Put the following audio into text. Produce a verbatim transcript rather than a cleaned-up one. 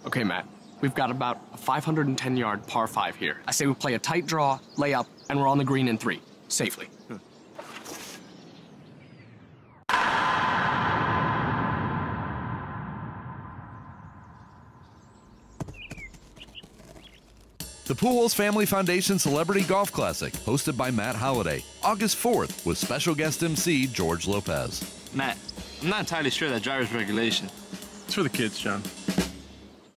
Okay, Matt. We've got about a five hundred ten yard par five here. I say we play a tight draw, lay up, and we're on the green in three. Safely. Hmm. The Pujols Family Foundation Celebrity Golf Classic, hosted by Matt Holliday, August fourth, with special guest M C George Lopez. Matt, I'm not entirely sure that driver's regulation. It's for the kids, John.